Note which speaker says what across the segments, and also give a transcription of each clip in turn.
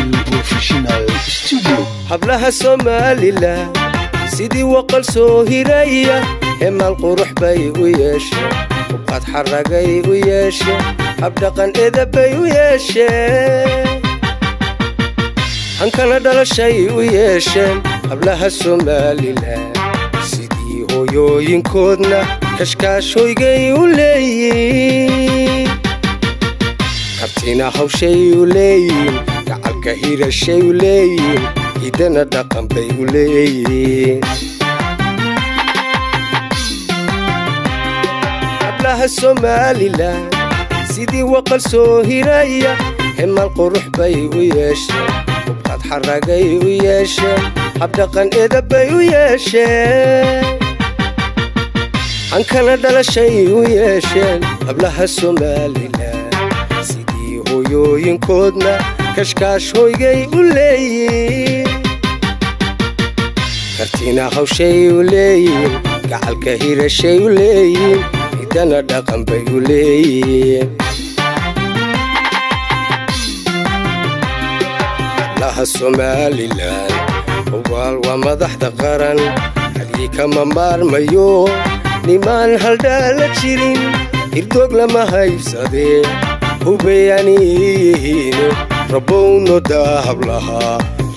Speaker 1: Professional Studio.
Speaker 2: hablaha Somaliland sidii waqal soo hiraya hemal qurux bay u yeeshay qad xaragay u yeeshay habdaqan edabay u yeeshay hankana dhalashay u yeesheen hablaha Somaliland sidii hooyooyinkoodna kashkaashooygay u leeyihiin kartina hawshay u leeyihiin gacalka hirashay u leeyihiin hidana dhaqan bay u leeyihiin hablaha Somaliland sidii waqal soo hiraya hemal qurux bay u yeesheen qad xaragay u yeesheen habdaqan edabay u yeesheen hankana dhalashay u yeesheen hablaha Somaliland sidii hooyooyinkoodna kashkaashooygay u leeyihiin kartina hawshay u leeyihiin gacalka hirashay u leeyihiin hidana dhaqan bay u leeyihiin hablaha Somaliland hubaal waa madaxda qaran hadii kama maarmayo nimaan haldhaala jirin hirdoog lama haybsadee hubayaniyihiin rabowno daa hablaha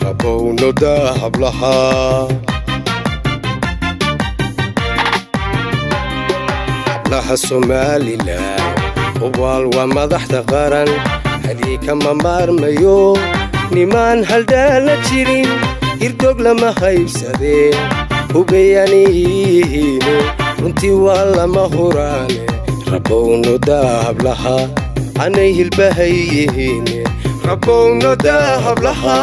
Speaker 2: hablaha Somaliland hubaal waa madaxda qaran hadii kama maarmayo nimaan haldhaala jirin hirdoog lama haybsadee hubayaniyihiin runtii waa lama huraane rabowno daa hablaha anay hilbahayihiin rabowno daa hablaha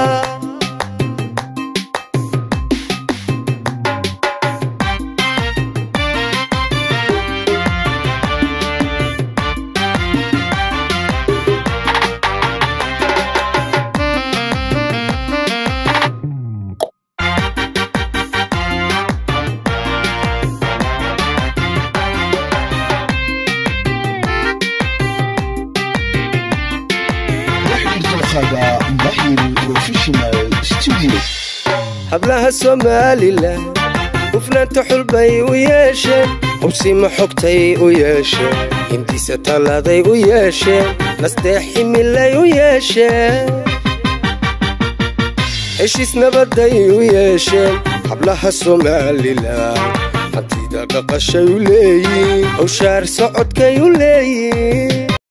Speaker 1: Professional Studio.
Speaker 2: hablaha Somaliland hufnaanta xulbay u yeesheen hubsima xogtay u yeesheen hindisa taladay u yeesheen nasteex ximilay u yeesheen heshiis nabaday u yeesheen hablaha Somaliland hantida dhaqashay u leeyihiin hawshaar socodkay u leeyihiin